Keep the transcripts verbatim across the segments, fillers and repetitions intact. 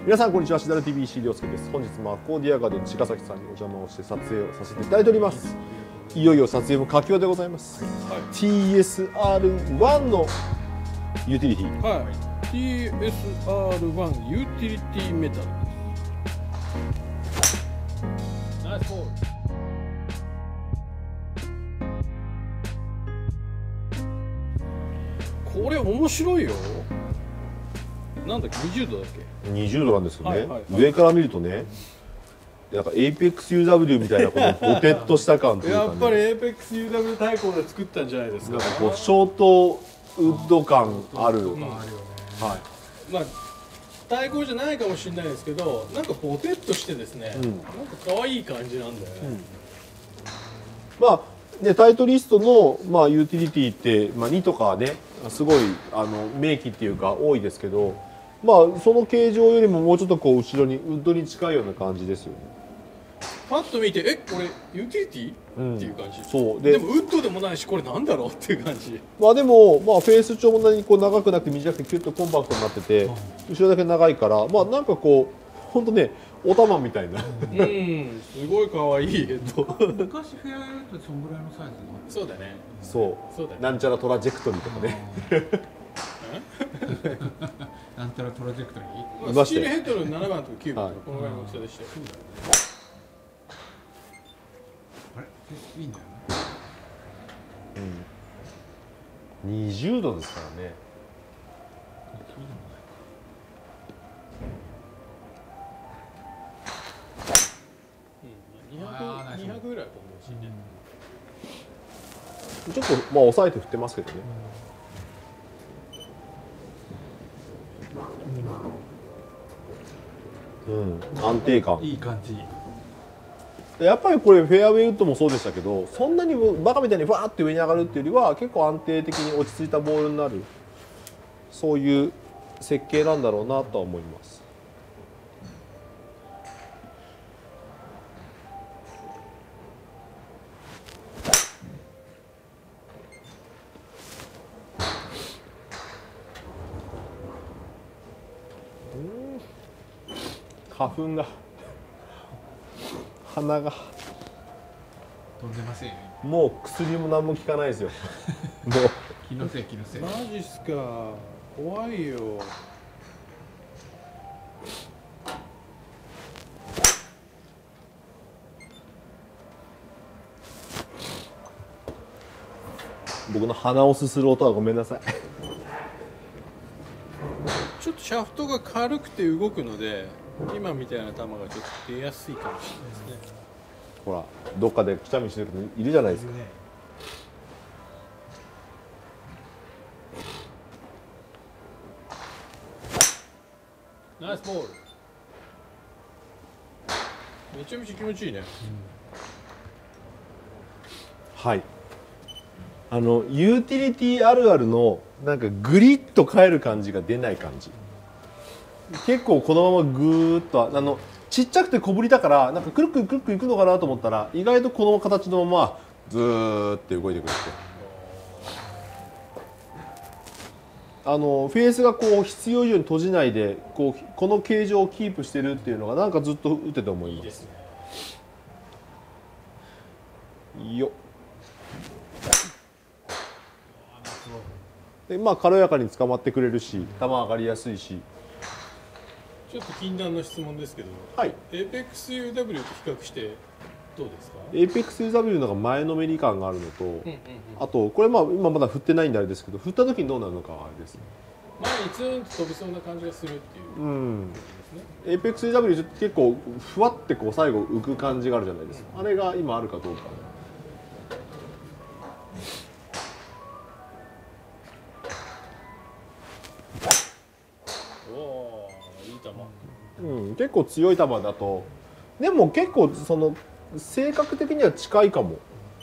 皆さんこんにちは、シダル ティーブイ 石井亮介です。本日もアコーディアガーデン茅ヶ崎さんにお邪魔をして撮影をさせていただいております。いよいよ撮影も佳境でございます、はい、ティーエスアールワン のユーティリティ、 はい、ティーエスアールワン ユーティリティメタルです。ナイスボール。これ面白いよ。なんだっけ、にじゅうどだっけ。 にじゅうどなんですよね、はいはいはい、上から見るとね、なんか エイペックスユーダブリュー みたいなこのボテッとした感というか、ね、 やっぱり エイペックスユーダブリュー 対抗で作ったんじゃないですか。 なんかこうショートウッド感ある、うん、はい、 まあ対抗じゃないかもしれないですけど、なんかボテッとしてですね、うん、なんか可愛い感じなんだよね、うん、 まあでタイトリストの、まあ、ユーティリティって、まあ、にとかねすごいあの名機っていうか多いですけど、まあその形状よりももうちょっとこう後ろにウッドに近いような感じですよね。 パッと見て、え、これユーティリティ、うん、っていう感じ。 そうで、でもウッドでもないし、これなんだろうっていう感じ。 まあでも、まあ、フェース調も何こう長くなくて短くてキュッとコンパクトになってて、うん、後ろだけ長いから、まあなんかこう本当ねお玉みたいな。うん、 すごい可愛いヘッド。 昔フェアウェイってそんぐらいのサイズの。 そうだね。 そう。そうだね。なんちゃらトラジェクトリーとかね。 なんちゃらトラジェクトリー。 まあ、スチールヘッドのななばんとかきゅうばんとかこのぐらいの大きさでしたよ。 あれいいんだよな。うん。にじゅうどですからね。 にひゃくぐらいだと思うしね。 ちょっとまあ抑えて振ってますけどね。うん、安定感いい感じ。 やっぱりこれフェアウェイウッドもそうでしたけど、そんなにバカみたいにふわーって上に上がるっていうよりは結構安定的に落ち着いたボールになる、そういう設計なんだろうなとは思います。花粉が鼻が飛んでませんよ。 もう薬も何も効かないですよ。もう気のせい気のせい。 マジっすか。怖いよ。 僕の鼻をすする音はごめんなさい。 ちょっとシャフトが軽くて動くので、今みたいな球がちょっと出やすいかもしれないですね。 ほら、どっかでくしゃみしてる人いるじゃないですか。ね、 ナイスボール。めちゃめちゃ気持ちいいね。うん、 はい。あのユーティリティあるあるのなんかグリッと変える感じが出ない感じ。結構このままぐーっとあのちっちゃくて小ぶりだからなんかくるくるくるくるいくのかなと思ったら意外とこの形のままずーって動いてくるって。あのフェースがこう必要以上に閉じないでこうこの形状をキープしてるっていうのがなんかずっと打ってて思います。いいですね。よっ。でまあ軽やかに捕まってくれるし球上がりやすいし。 ちょっと禁断の質問ですけど、 はい、 エイペックスユーダブリュー と比較してどうですか？ エイペックスユーダブリュー のが前のめり感があるのと、うんうんうん、あとこれまあ今まだ振ってないんであれですけど振った時にどうなるのかはあれですね。 前にツーンと飛びそうな感じがするっていう、うん、 エイペックスユーダブリュー 結構ふわってこう最後浮く感じがあるじゃないですか、うん、あれが今あるかどうか。うん、結構強い球だとでも結構その性格的には近いかも。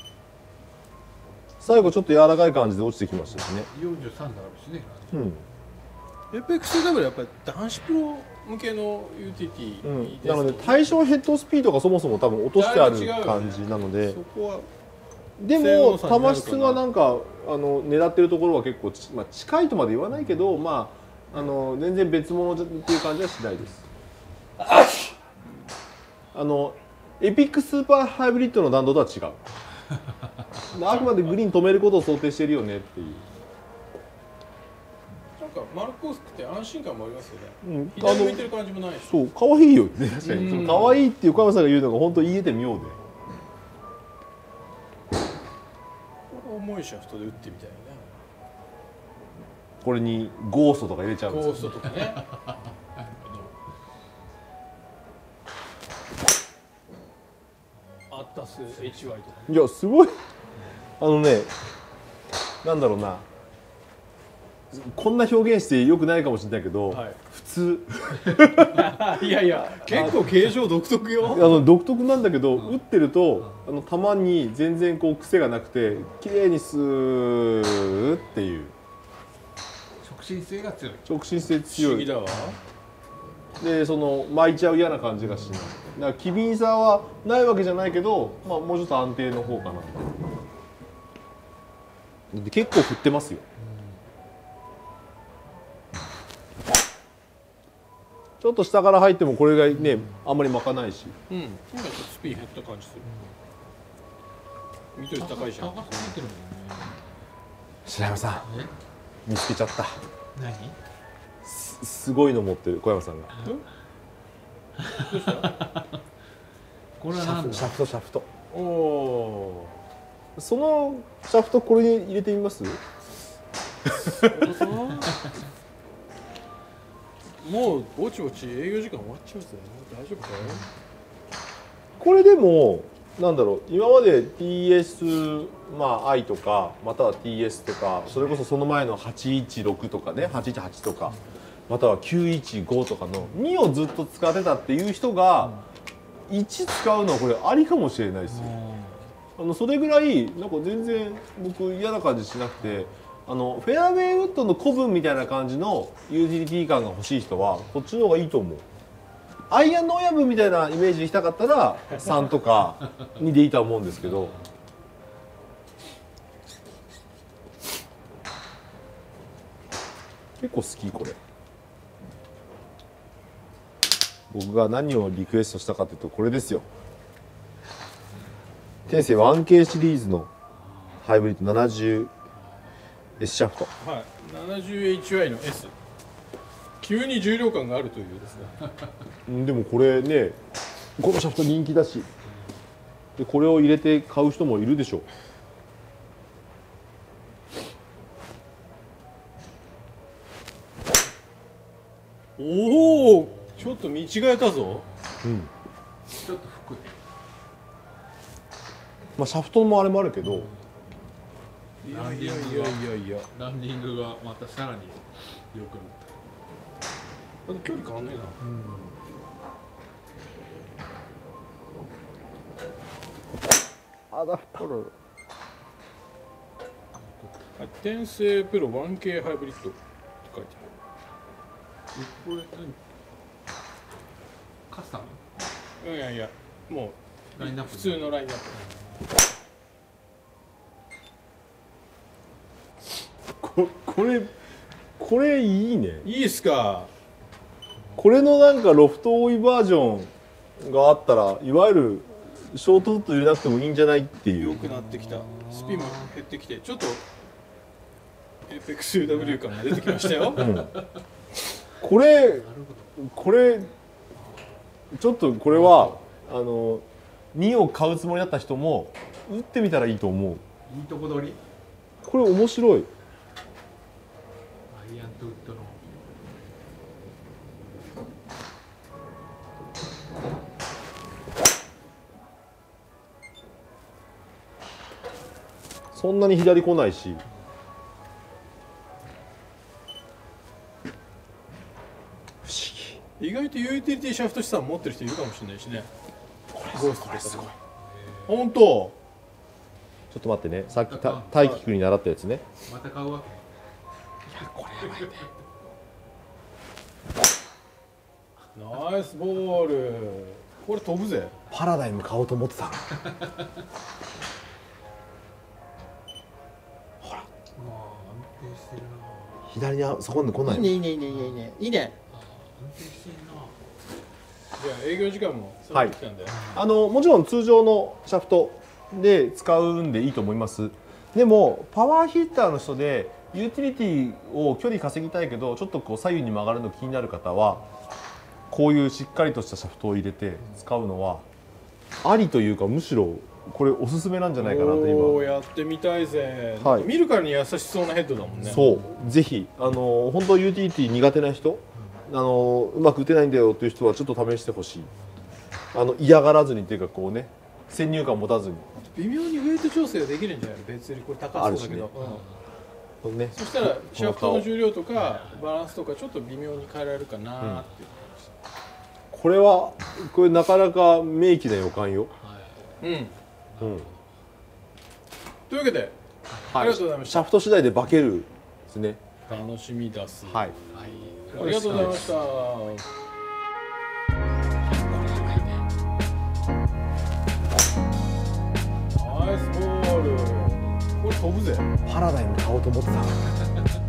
最後ちょっと柔らかい感じで落ちてきましたしね。 よんじゅうさんだあるしね。 うん。 エイペックスユーダブリュー はやっぱり男子プロ向けの ユーティリティ、 うん、なので対象ヘッドスピードがそもそも多分落としてある感じなので、そこはでも球質がなんかあの狙ってるところは結構、まあ、近いとまで言わないけど、まああの全然別物っていう感じはしないです。 あのエピックスーパーハイブリッドの弾道とは違うあくまでグリーン止めることを想定してるよねっていう。 なんか丸っこくて安心感もありますよね、 うん、 左向いてる感じもないし。 そう可愛いよね。確かにその可愛いって横山さんが言うのが本当言えて妙で、 これ重いシャフトで打ってみたいなね。 これにゴーストとか入れちゃうんですよ。 ゴーストとかねアッタス エイチワイ とか、 いやすごいあのね、なんだろうな、こんな表現してよくないかもしれないけど、はい、普通いやいや結構形状独特よ。 あの独特なんだけど、打ってるとあの球に全然こう癖がなくて綺麗にスーっていう直進性が強い。 直進性強い。 不思議だわ。でその巻いちゃう嫌な感じがしない。だから機敏さはないわけじゃないけど、まあ、もうちょっと安定の方かな。で結構振ってますよ。ちょっと下から入ってもこれがねあんまり巻かないし、 うん、今ちょっとスピン減った感じする。見とり高いじゃん。 白山さん見つけちゃった。 何？ す, すごいの持ってる小山さんが。 どうしたこれは何だ？ シャフトシャフト。 おお。 そのシャフトこれに入れてみます？ もうぼちぼち営業時間終わっちゃうぜ。大丈夫かよ。 これでもなんだろう、今まで ティーエス、まあ アイ とかまたは ティーエス とか、それこそその前のはちいちろくとかね、はちいちはちとかまたはきゅういちごとかのにをずっと使ってたっていう人がいち使うのはこれありかもしれないですよ。あのそれぐらいなんか全然僕嫌な感じしなくて、あのフェアウェイウッドの古文みたいな感じのユーティリティ感が欲しい人はこっちの方がいいと思う。アイアンの親分みたいなイメージにしたかったらさんとかにでいいとは思うんですけど、結構好きこれ。僕が何をリクエストしたかというとこれですよ。天性 ワンケー シリーズのハイブリッド ななじゅうエス シャフト。 はい、ななじゅうエイチワイ の S。急に重量感があるというですね。 でもこれね、このシャフト人気だし、でこれを入れて買う人もいるでしょう。おお、ちょっと見違えたぞ。 うん。 ちょっと服。 まあシャフトもあれもあるけど。 いやいやいやいやいや。 ランディングがまたさらに良くなった。 だって距離変わんねえな。 うん、アダプター。 天性プロ ワンケー ハイブリッドって書いてある。 これ何？カスタム？ いやいや、もうラインナップ普通のラインナップ。 ここれこれいいね。 いいっすか。 これのなんかロフト多いバージョンがあったら、いわゆるショートフット入れなくてもいいんじゃないっていう。 良くなってきた。スピンも減ってきて、ちょっとエーペックス ユーダブリュー 感が出てきましたよ。うん、 これこれちょっとこれはあのにを買うつもりだった人も打ってみたらいいと思う。 いいとこ取り？ これ面白い。 アイアンとウッドの。 そんなに左来ないし。不思議。意外とユーティリティシャフト資産持ってる人いるかもしれないしね。 これゴーストです。 本当。ちょっと待ってね。さっきた大輝くんに習ったやつね。 また買うわけ。 いやこれやばいね。 ナイスボール。これ飛ぶぜ。 パラダイム買おうと思ってた。左にそこに来ない。 いいねいいねいいねいいねいいね。 じゃあ営業時間も迫ってきたんで、 あのもちろん通常のシャフトで使うんでいいと思います。でもパワーヒッターの人でユーティリティを距離稼ぎたいけどちょっとこう左右に曲がるの気になる方はこういうしっかりとしたシャフトを入れて使うのはありというか、むしろこれおすすめなんじゃないかなとおー今。 やってみたいぜ、 はい見るからに優しそうなヘッドだもんね。 そうぜひあの本当ユーティリティ苦手な人、あのうまく打てないんだよという人はちょっと試してほしい。あの嫌がらずにっていうかこうね、先入観持たずに。 微妙にウェイト調整ができるんじゃないの？別にこれ高そうだけど、 これね、 そしたらシャフトの重量とかバランスとかちょっと微妙に変えられるかなーっていう。 これはこれなかなか名機な予感よ。 うん。 うん。 というわけで、ありがとうございました。 シャフト次第で化けるですね。 楽しみだす。 はい。 ありがとうございました。ナイスボール。これ飛ぶぜ。 パラダイム買おうと思ってた。